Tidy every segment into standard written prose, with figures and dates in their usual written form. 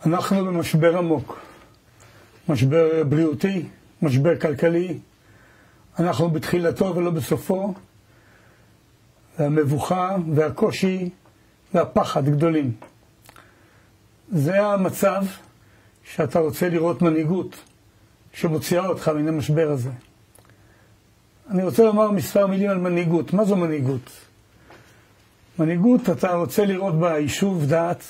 אנחנו במשבר עמוק, משבר בריאותי, משבר כלכלי, אנחנו בתחילתו ולא בסופו, והמבוכה והקושי והפחד גדולים. זה המצב שאתה רוצה לראות מנהיגות שמוציאה אותך מן המשבר הזה. אני רוצה לומר מספר מילים על מנהיגות. מה זו מנהיגות? מנהיגות אתה רוצה לראות בה יישוב דעת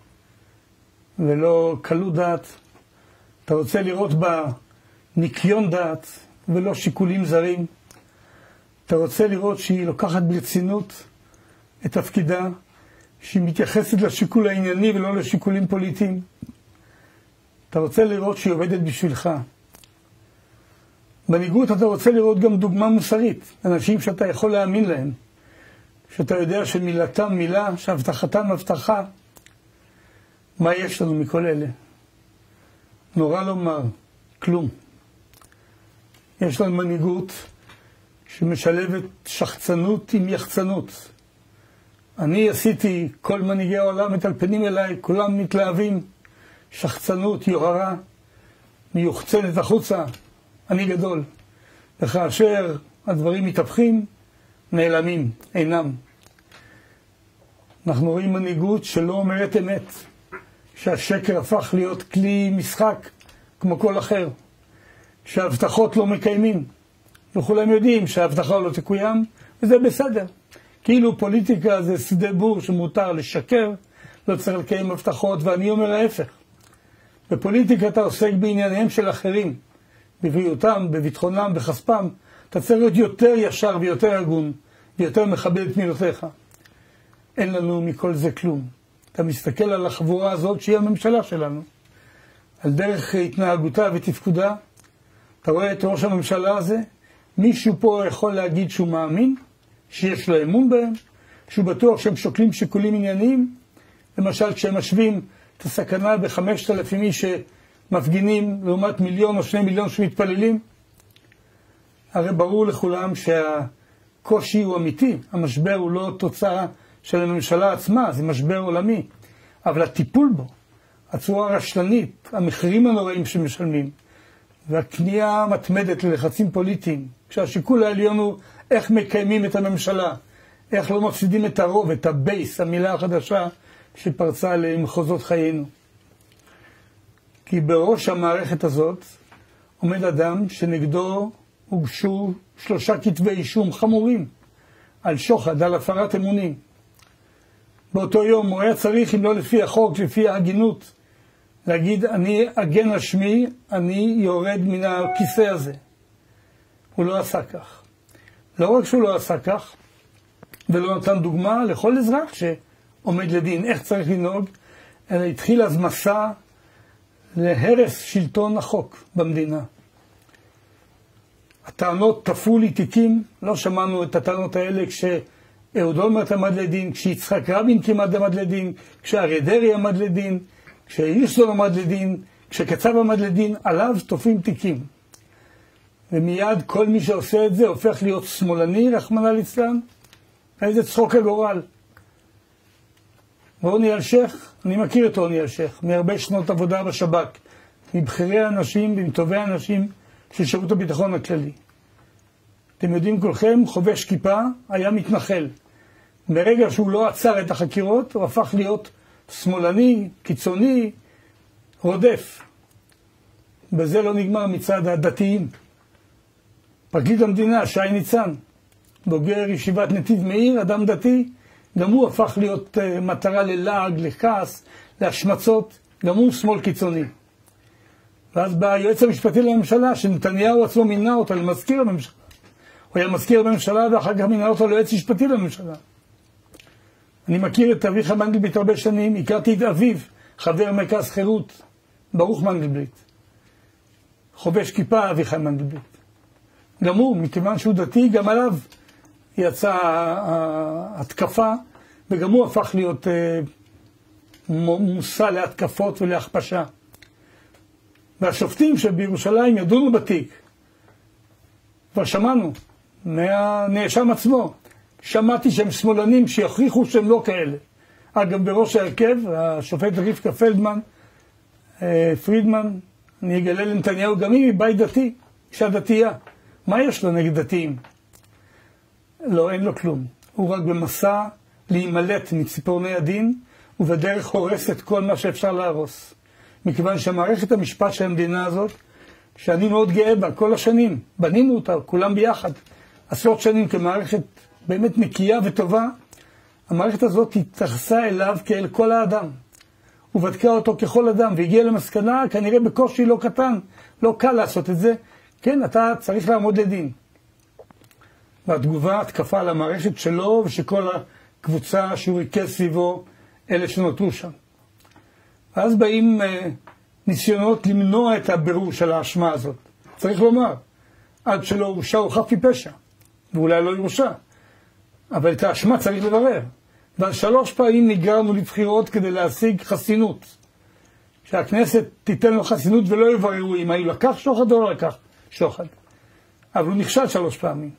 ולא קלות דעת. אתה רוצה לראות בה ניקיון דעת ולא שיקולים זרים. אתה רוצה לראות שהיא לוקחת ברצינות את תפקידה, שהיא מתייחסת לשיקול הענייני ולא לשיקולים פוליטיים. אתה רוצה לראות שהיא עובדת בשבילך. מנהיגות אתה רוצה לראות גם דוגמה מוסרית, אנשים שאתה יכול להאמין להם, שאתה יודע שמילתם מילה, שהבטחתם הבטחה. מה יש לנו מכל אלה? נורא לומר, כלום. יש לנו מנהיגות שמשלבת שחצנות עם יחצנות. אני עשיתי, כל מנהיגי העולם מטלפנים אליי, כולם מתלהבים, שחצנות, יוהרה, מיוחצנת החוצה, אני גדול. וכאשר הדברים מתהפכים, נעלמים, אינם. אנחנו רואים מנהיגות שלא אומרת אמת, שהשקר הפך להיות כלי משחק כמו כל אחר, שההבטחות לא מקיימים, וכולם יודעים שההבטחה לא תקוים, וזה בסדר. כאילו פוליטיקה זה שדה בור שמותר לשקר, לא צריך לקיים הבטחות, ואני אומר ההפך. בפוליטיקה אתה עוסק בענייניהם של אחרים, בבריאותם, בביטחונם, בכספם. אתה צריך להיות יותר ישר ויותר הגון, ויותר מכבד את מילותיך. אין לנו מכל זה כלום. אתה מסתכל על החבורה הזאת שהיא הממשלה שלנו, על דרך התנהגותה ותפקודה. אתה רואה את ראש הממשלה הזה, מישהו פה יכול להגיד שהוא מאמין, שיש לו אמון בהם, שהוא בטוח שהם שוקלים שיקולים ענייניים. למשל, כשהם משווים את הסכנה ב5,000 איש שמפגינים לעומת 1,000,000 או 2 מיליון שמתפללים, הרי ברור לכולם שהקושי הוא אמיתי. המשבר הוא לא תוצאה של הממשלה עצמה, זה משבר עולמי. אבל הטיפול בו, הצורה הרשלנית, המחירים הנוראים שמשלמים, והקנייה המתמדת ללחצים פוליטיים, כשהשיקול העליון הוא איך מקיימים את הממשלה, איך לא מפסידים את הרוב, את הבייס, המילה החדשה שפרצה למחוזות חיינו. כי בראש המערכת הזאת עומד אדם שנגדו הוגשו 3 כתבי אישום חמורים על שוחד, על הפרת אמונים. באותו יום הוא היה צריך, אם לא לפי החוק, לפי ההגינות, להגיד, אני אגן על שמי, אני יורד מן הכיסא הזה. הוא לא עשה כך. לא רק שהוא לא עשה כך, ולא נתן דוגמה לכל אזרח שעומד לדין איך צריך לנהוג, אלא התחיל אז מסע להרס שלטון החוק במדינה. הטענות תפו לי תיקים, לא שמענו את הטענות האלה כשאהוד אולמרט עמד לדין, כשיצחק רבין כמעט עמד לדין, כשאריה דרעי עמד לדין, כשהירשזון עמד לדין, כשקצב עמד לדין, עליו תופים תיקים. ומיד כל מי שעושה את זה הופך להיות שמאלני, רחמנא ליצלן. איזה צחוק הגורל. ורוני אלשיך, אני מכיר את רוני אלשיך, מהרבה שנות עבודה בשב"כ, מבחירי האנשים ומטובי האנשים של שירות הביטחון הכללי. אתם יודעים כולכם, חובש כיפה היה מתנחל. ברגע שהוא לא עצר את החקירות, הוא הפך להיות שמאלני, קיצוני, רודף. בזה לא נגמר מצד הדתיים. פרקליט המדינה, שי ניצן, בוגר ישיבת נתיב מאיר, אדם דתי, גם הוא הפך להיות מטרה ללעג, לכעס, להשמצות, גם הוא שמאל קיצוני. ואז בא היועץ המשפטי לממשלה, שנתניהו עצמו מינה אותו למזכיר הממשלה. הוא היה מזכיר הממשלה ואחר כך מינה אותו ליועץ משפטי לממשלה. אני מכיר את אביחי מנדלבליט הרבה שנים, הכרתי את אביו, חבר מרכז חירות, ברוך מנדלבליט. חובש כיפה אביחי מנדלבליט. גם הוא, מכיוון שהוא דתי, גם עליו יצאה התקפה, וגם הוא הפך להיות מושא להתקפות ולהכפשה. והשופטים שבירושלים ידונו בתיק, כבר שמענו מהנאשם עצמו, שמעתי שהם שמאלנים שיוכיחו שהם לא כאלה. אגב, בראש ההרכב, השופט רבקה פלדמן, פרידמן, אני אגלה לנתניהו, גם היא מבית דתי, אישה דתייה. מה יש לו נגד דתיים? לא, אין לו כלום. הוא רק במסע להימלט מציפורני הדין, ובדרך הורס את כל מה שאפשר להרוס. מכיוון שהמערכת המשפט של המדינה הזאת, שאני מאוד גאה בה, כל השנים, בנינו אותה, כולם ביחד, עשרות שנים כמערכת באמת נקייה וטובה, המערכת הזאת התייחסה אליו כאל כל האדם. ובדקה אותו ככל אדם, והגיעה למסקנה, כנראה בקושי לא קטן, לא קל לעשות את זה. כן, אתה צריך לעמוד לדין. והתגובה, התקפה על המערכת שלו, ושכל הקבוצה שהוא ריכז סביבו, אלה שנותרו שם. אז באים ניסיונות למנוע את הבירור של האשמה הזאת. צריך לומר, עד שלא הורשע הוא חף מפשע, ואולי לא יורשע. אבל את האשמה צריך לברר. ועל 3 פעמים נגררנו לבחירות כדי להשיג חסינות. שהכנסת תיתן לו חסינות ולא יבררו אם הוא לקח שוחד או לא לקח שוחד. אבל הוא נכשל 3 פעמים.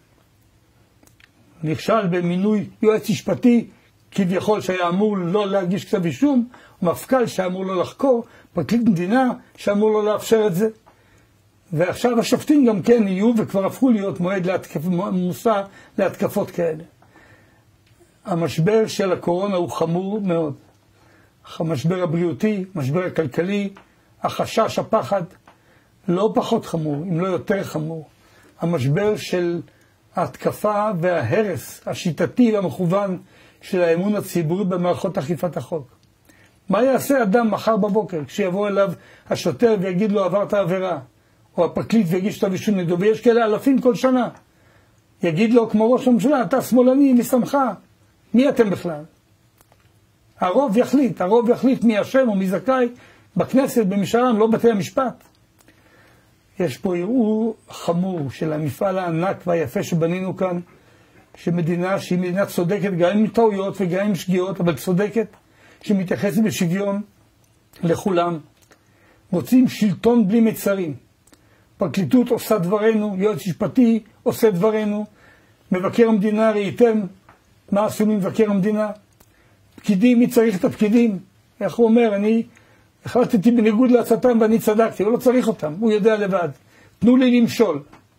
נכשל במינוי יועץ משפטי, כביכול שהיה אמור לא להגיש כתב אישום, מפכ"ל שאמור לא לחקור, פרקליט מדינה שאמור לא לאפשר את זה. ועכשיו השופטים גם כן יהיו וכבר הפכו להיות מושא להתקפות כאלה. המשבר של הקורונה הוא חמור מאוד. המשבר הבריאותי, המשבר הכלכלי, החשש, הפחד, לא פחות חמור, אם לא יותר חמור. המשבר של ההתקפה וההרס השיטתי והמכוון של האמון הציבורי במערכות אכיפת החוק. מה יעשה אדם מחר בבוקר כשיבוא אליו השוטר ויגיד לו עברת עבירה, או הפרקליט ויגיש כתב אישום נגדו, ויש כאלה אלפים כל שנה, יגיד לו כמו ראש הממשלה, אתה שמאלני, מי שמך? מי אתם בכלל? הרוב יחליט מי אשם או מי זכאי בכנסת, במשאלם, לא בתי המשפט. יש פה ערעור חמור של המפעל הענק והיפה שבנינו כאן, שמדינה שהיא מדינה צודקת, גם עם טעויות וגם עם שגיאות, אבל צודקת, שמתייחסת בשוויון לכולם. רוצים שלטון בלי מצרים. פרקליטות עושה דברנו, יועץ משפטי עושה דברנו, מבקר המדינה ראיתם מה עשו ממבקר המדינה. פקידים, מי צריך את הפקידים? איך הוא אומר, אני החלטתי בניגוד לעצתם ואני צדקתי, הוא לא צריך אותם, הוא יודע לבד. תנו לי למשול.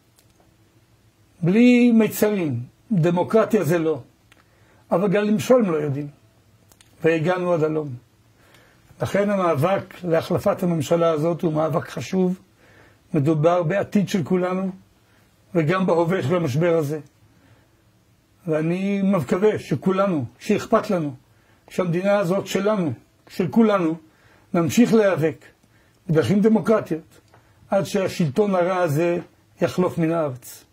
בלי מצרים, דמוקרטיה זה לא. אבל גם למשול הם לא יודעים. והגענו עד הלום. לכן המאבק להחלפת הממשלה הזאת הוא מאבק חשוב. מדובר בעתיד של כולנו, וגם בהווה של המשבר הזה. ואני מקווה שכולנו, שאכפת לנו, שהמדינה הזאת שלנו, של כולנו, נמשיך להיאבק בדרכים דמוקרטיות, עד שהשלטון הרע הזה יחלוף מן הארץ.